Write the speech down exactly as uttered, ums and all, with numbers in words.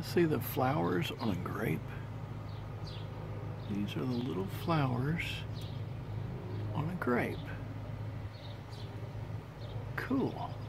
Let's see the flowers on a grape. These are the little flowers on a grape. Cool.